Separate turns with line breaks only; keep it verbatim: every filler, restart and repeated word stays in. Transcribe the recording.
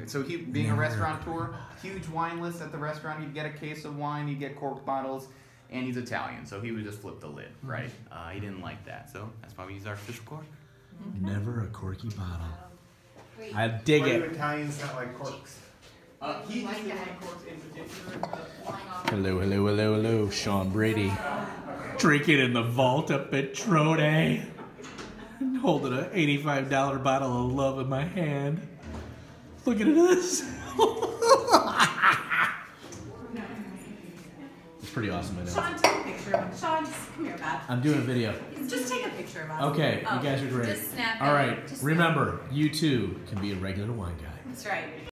So he, being a restaurateur, huge wine list at the restaurant. He'd get a case of wine, he'd get corked bottles, and he's Italian, so he would just flip the lid, right? Uh, he didn't like that, so that's why we use artificial cork.
Never a corky bottle. I dig
Why
it.
do Italians not like corks?
Uh, he just didn't like corks in particular.
Hello, hello, hello, hello. Sean Brady. Drinking in the vault up at Trone. Holding an eighty-five dollar bottle of love in my hand. Looking at this. It's pretty awesome, I know.
Sean, take a picture of him. Sean, just come here, Matt.
I'm doing a video.
Just take a picture of us.
Okay,
Oh,
you guys are great.
Just snap
All
it.
right,
Just
remember, you too can be a regular wine guy.
That's right.